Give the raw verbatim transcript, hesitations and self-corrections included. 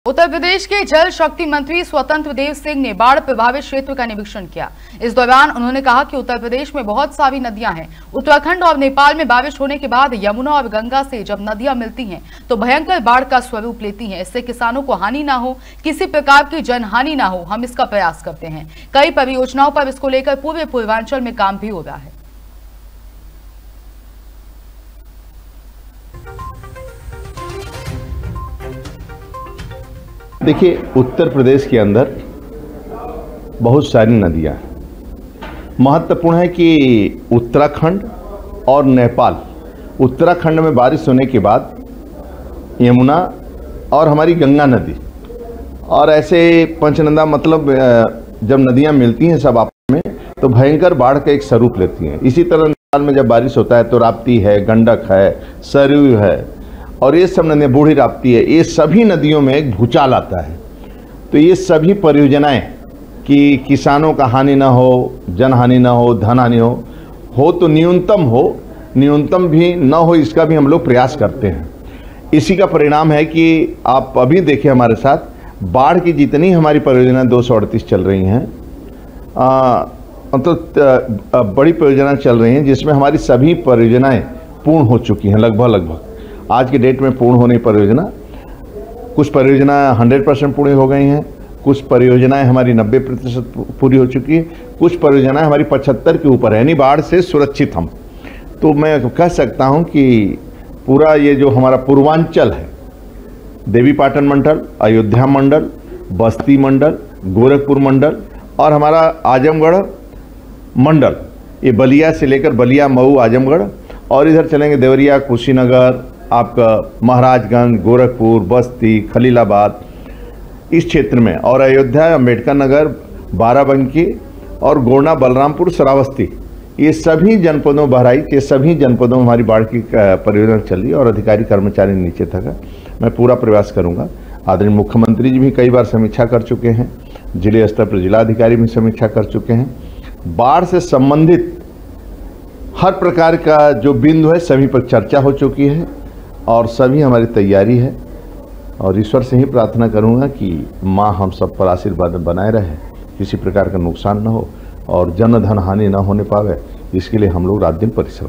उत्तर प्रदेश के जल शक्ति मंत्री स्वतंत्र देव सिंह ने बाढ़ प्रभावित क्षेत्र का निरीक्षण किया। इस दौरान उन्होंने कहा कि उत्तर प्रदेश में बहुत सारी नदियां हैं। उत्तराखंड और नेपाल में बारिश होने के बाद यमुना और गंगा से जब नदियां मिलती हैं तो भयंकर बाढ़ का स्वरूप लेती हैं। इससे किसानों को हानि ना हो, किसी प्रकार की जनहानि ना हो, हम इसका प्रयास करते हैं। कई परियोजनाओं पर इसको लेकर पूरे पूर्वांचल में काम भी हो रहा है। देखिए, उत्तर प्रदेश के अंदर बहुत सारी नदियां हैं। महत्वपूर्ण है कि उत्तराखंड और नेपाल, उत्तराखंड में बारिश होने के बाद यमुना और हमारी गंगा नदी और ऐसे पंचनदा, मतलब जब नदियां मिलती हैं सब आपस में तो भयंकर बाढ़ का एक स्वरूप लेती हैं। इसी तरह नेपाल में जब बारिश होता है तो राप्ती है, गंडक है, सरयू है और ये सब नदियाँ, बूढ़ी राप्ती है, ये सभी नदियों में एक भूचाल आता है। तो ये सभी परियोजनाएं कि किसानों का हानि ना हो, जन हानि ना हो, धन हानि हो हो तो न्यूनतम हो, न्यूनतम भी ना हो, इसका भी हम लोग प्रयास करते हैं। इसी का परिणाम है कि आप अभी देखिए हमारे साथ बाढ़ की जितनी हमारी परियोजना दो सौ अड़तीस चल रही हैं, मतलब तो बड़ी परियोजनाएं चल रही हैं जिसमें हमारी सभी परियोजनाएं पूर्ण हो चुकी हैं। लगभग लगभग आज की डेट में पूर्ण होने परियोजना, कुछ परियोजना सौ परसेंट पूरी हो गई हैं, कुछ परियोजनाएं हमारी नब्बे प्रतिशत पूरी हो चुकी है, कुछ परियोजनाएं हमारी पचहत्तर के ऊपर है, यानी बाढ़ से सुरक्षित हम। तो मैं कह सकता हूं कि पूरा ये जो हमारा पूर्वांचल है, देवीपाटन मंडल, अयोध्या मंडल, बस्ती मंडल, गोरखपुर मंडल और हमारा आजमगढ़ मंडल, ये बलिया से लेकर बलिया, मऊ, आजमगढ़ और इधर चलेंगे देवरिया, कुशीनगर, आपका महाराजगंज, गोरखपुर, बस्ती, खलीलाबाद, इस क्षेत्र में और अयोध्या, अम्बेडकर नगर, बाराबंकी और गोरना, बलरामपुर, श्रावस्ती, ये सभी जनपदों, बहराइच, ये सभी जनपदों में हमारी बाढ़ की परियोजना चल रही है और अधिकारी कर्मचारी नीचे तक है। मैं पूरा प्रयास करूंगा। आदरणीय मुख्यमंत्री जी भी कई बार समीक्षा कर चुके हैं, जिले स्तर पर जिलाधिकारी भी समीक्षा कर चुके हैं। बाढ़ से संबंधित हर प्रकार का जो बिंदु है सभी पर चर्चा हो चुकी है और सभी हमारी तैयारी है और ईश्वर से ही प्रार्थना करूंगा कि माँ हम सब पर आशीर्वाद बनाए रहे, किसी प्रकार का नुकसान न हो और जन धन हानि न होने पावे, इसके लिए हम लोग रात दिन परिश्रम